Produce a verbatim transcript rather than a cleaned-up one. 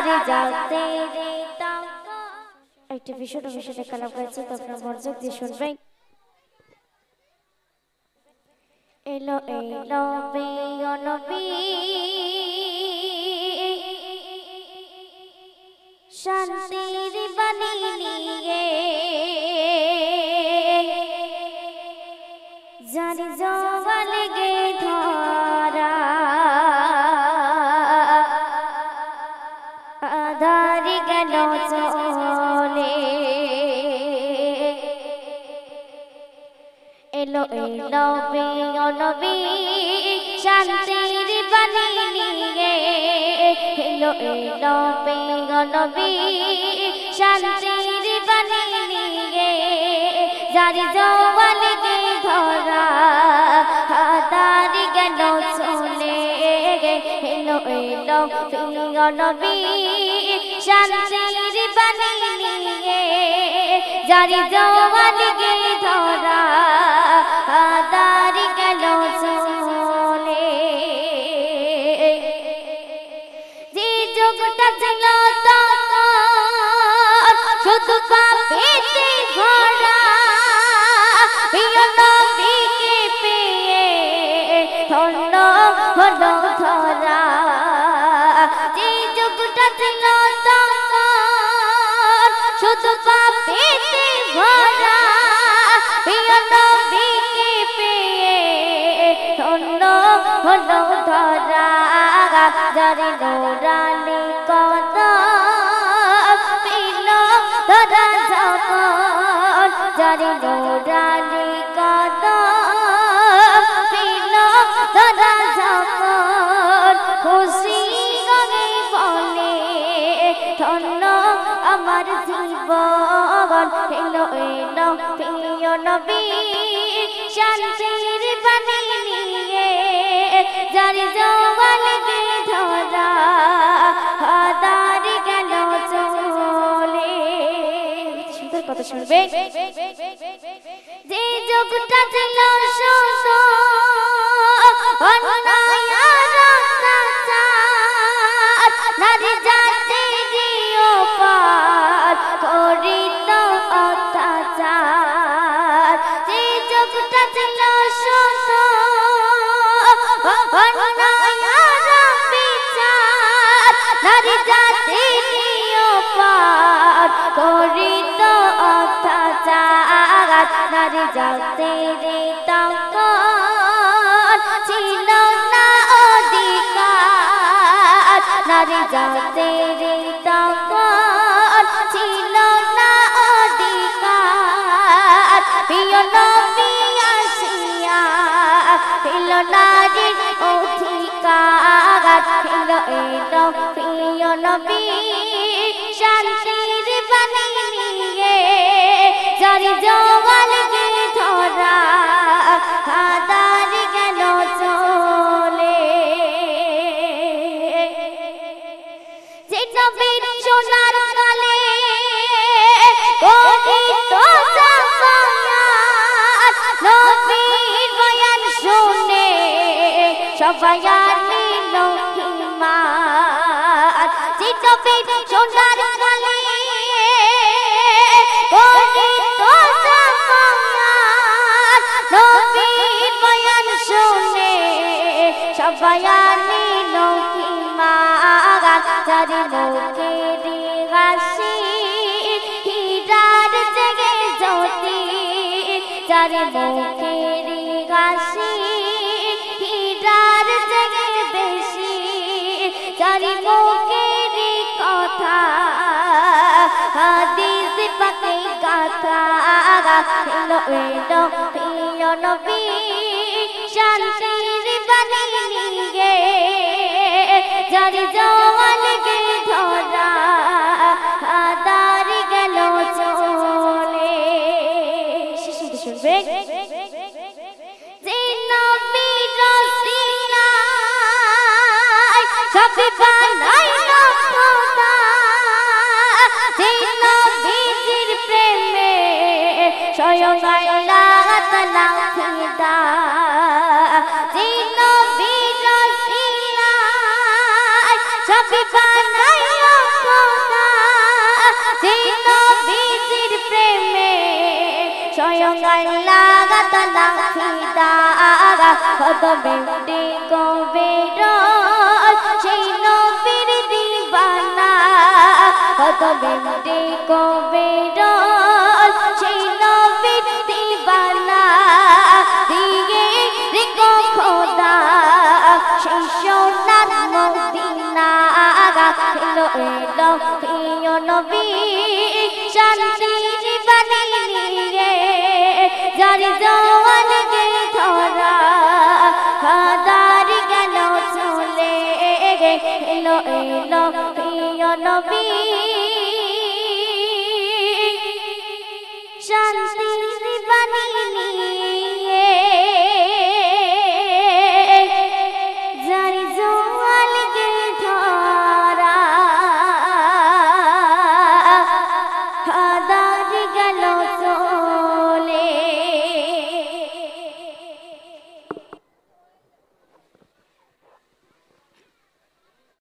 জারি যাতে একটা বিষয় বিষয়টা কালাম করেছি তো আপনারা মনোযোগ দিয়ে শুনবেন এলো এলো প্রিয় নবী শান্তির বাণী নিয়ে জারি জওয়াল গে ধরা আধারি গেল চলে এলো এলো প্রিয় নবী শান্তির বাণী নিয়ে এলো এলো প্রিয় নবী শান্তির বাণী নিয়ে জারি জওয়াল গে ধরা আধারি গেল চলে এলো এলো প্রিয় নবী শান্তির বাণী নিয়ে জারি জওয়াল গে ধরা আধারি গেল চলে যে যুগটা ছিল তখন শুধু পাপেতে ভরা প্রিয় নবীকে পেয়ে ধন্য হলো ধরা যে যুগটা ছিল তখন শুধু পাপেতে ভরা প্রিয় নবীকে পেয়ে ধন্য হলো ধরা যারে নোরানি কদম পেল ধরা যখন যারে নোরানি কদম পেল ধরা যখন খুশি গগে বলে ধন্য আমার জীবন এলো এলো প্রিয় নবী শান্তির বাণী নিয়ে জারি জওয়াল গে ধরা আধারি গেল চলে সুন্দর কথা শুনবে যে যুগটা ছিল শত অন্যায় আর অত্যাচার নারী জাতির ওপর করিত অত্যাচার যে যুগটা ছিল শত অন্যায় আর বিচার নারী জাতির ওপর করিত অত্যাচার নারী জাতির তখন ছিল না অধিকার নারী জাতির তখন ছিল না অধিকার প্রিয় নবী আসিয়া পেল নারীর অধিকার এলো এলো প্রিয় নবী শান্তির বাণী নিয়ে জারি জওয়াল গে ধরা আধারি গেল চলে যে নবীর সোনার কালে গঠিত জামায়াত নবীর বয়ান শুনে সবাই নিল হিম্মত যে নবীর সোনার কালে গঠিত জামায়াত নবীর বয়ান শুনে সবাই নিল হিম্মত যারি মুখের হাসি হীরার জেগে জ্যোতি যারি মুখের হাসি হীরার জেগে বেশি যারি মুখের কথা হাদিস পাকে গাথা এলো এলো প্রিয় নবী শান্তির বাণী নিয়ে জারি জওয়াল গে ধরা আধারি গেল চলে শুনবে যে নবী রসিলাই সব বানাইল খোদা যে নবীর প্রেমে স্বয়ং আল্লাহ তাআলা ফিদা যে নবী রসিলাই সব বানাইল যে নবীজির প্রেমে স্বয়ং আল্লাহ তাআলা ফিদা কদমে কবের সেই নবীর দিবানা কদমে কবের সেই নবীর দিবানা দিয়ে রেখো খোদা সেই সোনার মদিনা এলো এলো প্রিয় নবী শান্তির বাণী নিয়ে যার জওয়ানকে ধরা হাদার গেল চলে এলো এলো প্রিয় নবী